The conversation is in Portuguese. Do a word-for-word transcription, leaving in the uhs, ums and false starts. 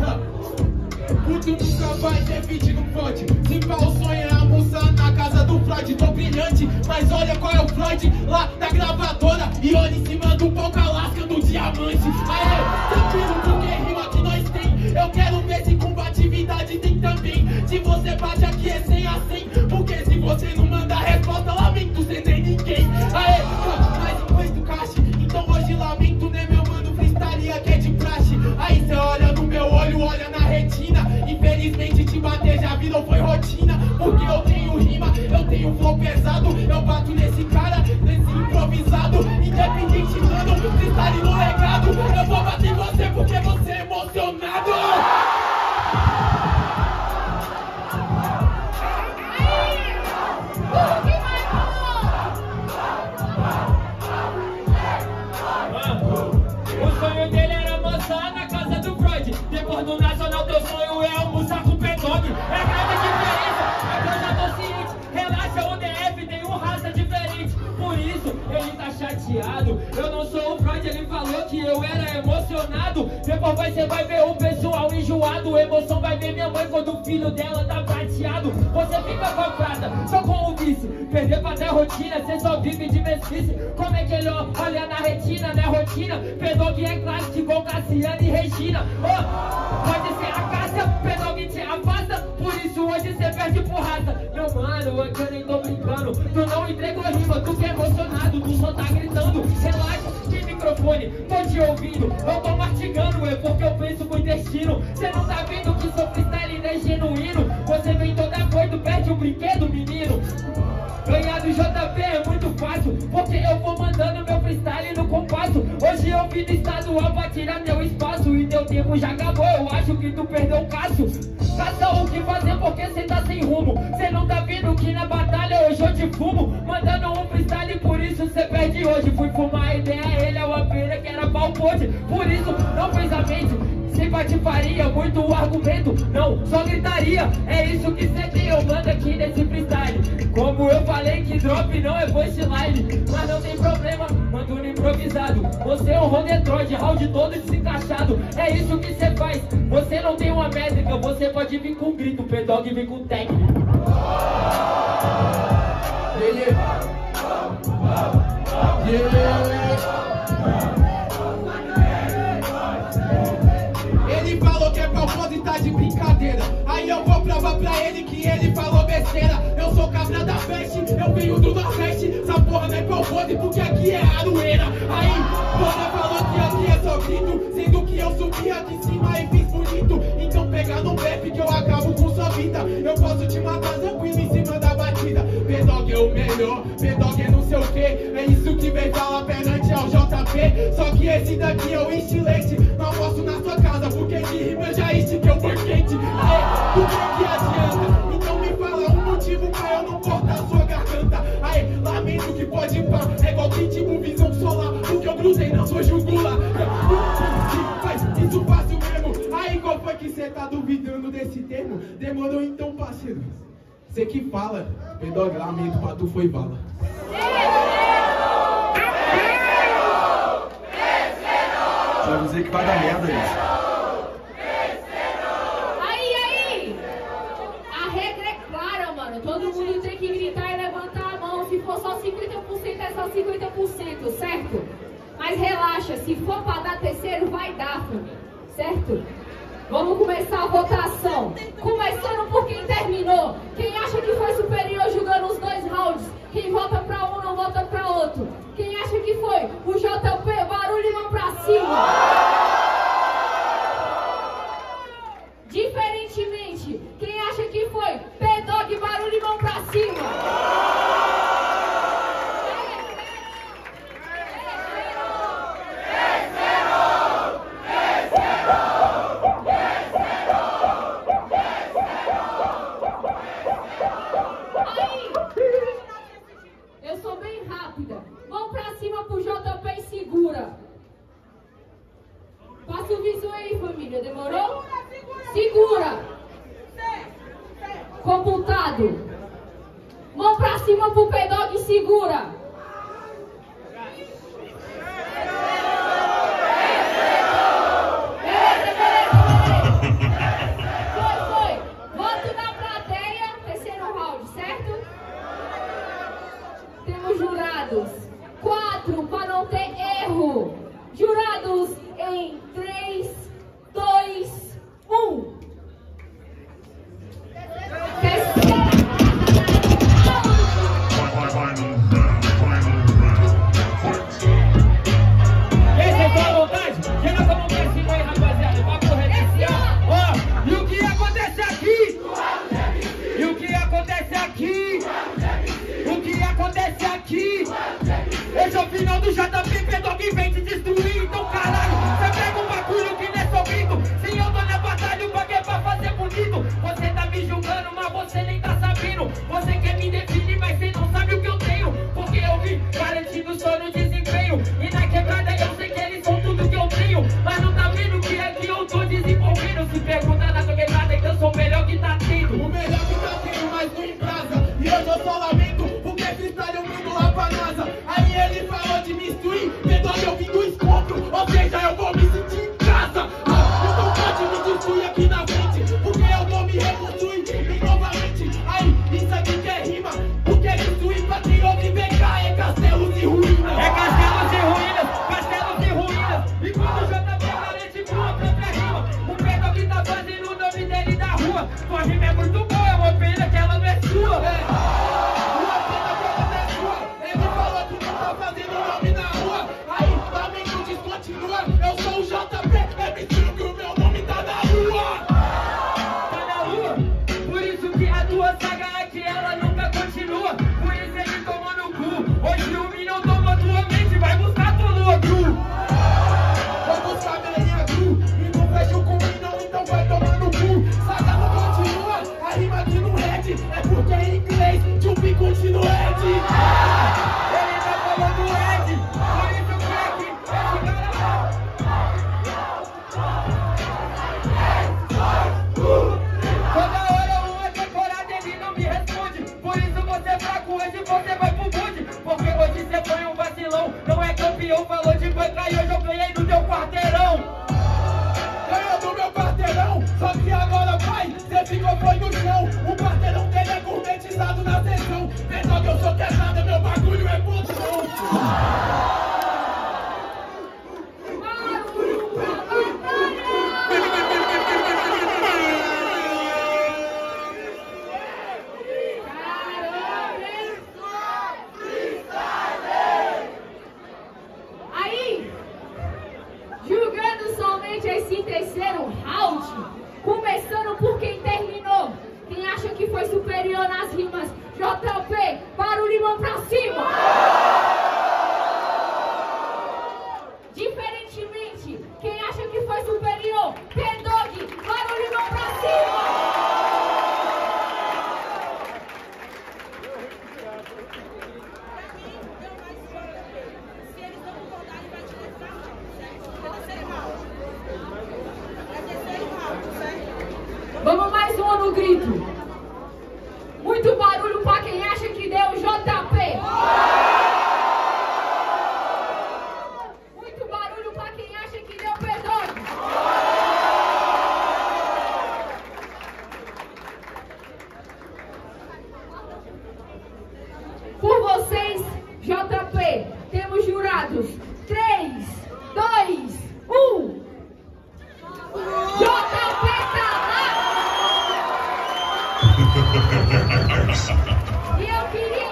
Puto nunca vai ter feat no Freud. Se pá o sonho é almoçar na casa do Freud. Tô brilhante, mas olha qual é o Freud lá da gravadora. E olha em cima do pau calasca do diamante. Aê, tranquilo porque rima que nós tem. Eu quero ver se combatividade tem também. Se você bate aqui é cem a cem. Porque se você não manda resposta, lamento, cê nem ninguém. Aê, mas depois do caixa. Então hoje lamento, né meu mano, freestyle aqui é de praxe. Aí cê olha no meu olho, olha na retina. Infelizmente te bater já virou foi rotina. Porque eu tenho rima, eu tenho flow pesado. Eu bato nesse cara, nesse improvisado. Independente, mano, freestyle no legado. Eu vou bater em você porque você é emocionado. O sonho dele era almoçar na casa do Freud. Depois do Nacional, teu sonho é almoçar com o P-Dog. É grande diferença, é que eu já tô ciente. Relaxa, o D F tem um raça diferente. Por isso, ele tá chateado. Eu não sou o Freud, ele falou que eu era emocionado. Depois você vai ver o pessoal enjoado. Emoção vai ver minha mãe quando o filho dela tá prateado. Você fica comprada, só com o vice. Perder pra ter rotina, cê só vive de mesquice. Como é que ele olha na retina, né rotina? P-Dog é clássico igual Cassiano e Regina. Oh, pode ser a Cássia, P-Dog te afasta. Por isso hoje cê perde por raça. Meu mano, aqui eu nem tô brincando. Tu não entregou rima, tu que é emocionado. Tu só tá gritando, relaxa, de microfone. Tô te ouvindo, eu tô mastigando. É porque eu penso com o intestino. Cê não tá vendo que sou freestyle não é genuíno. Você vem toda doido, perde o brinquedo, menino. Ganhar do J P é muito fácil, porque eu vou mandando meu freestyle no compasso. Hoje eu vim do estadual pra tirar teu espaço. E teu tempo já acabou, eu acho que tu perdeu o Cássio. Caça o que fazer porque cê tá sem rumo. Cê não tá vendo que na batalha hoje eu te fumo. Mandando um freestyle, por isso cê perde hoje. Fui fumar a ideia, ele é uma pena que era pau pode. Por isso não fez a mente. Se patifaria, muito argumento, não, só gritaria. É isso que cê tem, eu mando aqui nesse freestyle. Como eu falei que drop não é punchline, mas não tem problema, mando no improvisado. Você é um Rodetroid, round todo desencaixado. É isso que cê faz, você não tem uma métrica. Você pode vir com grito, o P-Dog vem com técnica. Yeah, yeah. Yeah. Ele falou que é pra pode tá de brincadeira. Aí eu vou provar pra ele que ele falou besteira. Eu sou cabra da peste, eu venho do Nordeste. Essa porra não é pau pode porque aqui é Aroeira. Aí, Dona falou que aqui é só grito, sendo que eu subi aqui em cima e fiz bonito. Então pega no rap que eu acabo com sua vida. Eu posso te matar tranquilo em cima da batida. P-Dog é o melhor, P-Dog é não sei o que. É isso que vem falar perante ao J P. Só que esse daqui é o estilete. Não posso na sua casa porque de rima eu já estiquei o banquete. Aê, por que que adianta? Então me fala um motivo pra eu não cortar sua garganta. Aê, lamento que pode pá. É igual pitbull, visão solar. Porque eu grudei na sua jugula. Faz isso fácil mesmo. Aí qual foi que cê tá duvidando desse termo? Demorou então, parceiro. Cê que fala. P-Dog, lamento pra tu foi bala. Já avisei que vai dar merda isso. Aí, aí! A regra é clara, mano. Todo mundo tem que gritar e levantar a mão. Se for só cinquenta por cento, é só cinquenta por cento, certo? Mas relaxa, se for pra dar terceiro, vai dar, família. Certo? Vamos começar a votação. Começando por quem terminou. Quem acha que foi superior jogando os dois rounds? Quem vota pra um não vota pra outro. Quem acha que foi o J P, barulho e mão pra cima. Diferentemente, quem acha que foi P-Dog, barulho e mão pra cima. Eu sou bem rápida. Mão pra cima pro J P e segura. Passa o visual aí, família. Demorou? Segura. Computado. Mão pra cima pro P-Dog e segura. não se pergunta na tua quebrada, então eu sou o melhor que tá tendo. O melhor que tá tendo, mas não embrasa. E hoje eu só lamento, porque freestyle eu mando lá pra NASA. Aí ele falou de me instruir, tentando eu vim do escombro, ou seja, eu vou me sentir em casa. Ah, então pode me destruir aqui na frente, porque eu vou me reconstruir e novamente. Aí, isso aqui que é rima, porque destruir pra quem ouve vem cá é castelos e ruínas. É castelos e ruínas, castelos e ruínas. E quando o J P garante com a própria rima, o Pedro que tá fazendo o nome dele da rua. Sua rima é muito boa, é uma pena que ela não é sua. É, uma pena que ela não é sua. Ele falou que não tá fazendo o nome na rua. Aí, também não descontinua. Eu sou o J P, é mentira que o meu nome tá na rua. Tá na rua, por isso que a tua saga aqui ela nunca continua. Por isso ele tomou no cu. Hoje o Minion tomou tua mente, vai buscar tua lua cru. Vou buscar minha linha cru e não fecho com o Minion, então vai tomar no cu. Saga não continua, a rima aqui no red é porque em inglês Jupi continua red. Ele tá falando Ed, por isso que aqui esse cara toda hora uma temporada ele não me responde. Por isso você é fraco, hoje você vai pro bonde. Porque hoje você foi um vacilão, não é campeão, falou de banca e hoje eu ganhei no teu quarteirão. Ganhou do meu quarteirão, só que agora vai, cê ficou foi no chão. O quarteirão dele é gourmetizado na sessão. Pensou que eu sou quebrada, meu bagulho é poção. Aí, julgando somente esse terceiro round, começando por quem terminou, quem acha que foi superior nas rimas, J P, barulho mão pra cima. Diferentemente, quem acha que foi superior, P-Dog, barulho mão pra cima. Vamos mais uma no grito. Muito barulho pra quem acha que deu J P. Muito barulho pra quem acha que deu P-Dog. Por vocês, J P, temos jurados. três, dois, um. J P tá lá! E eu queria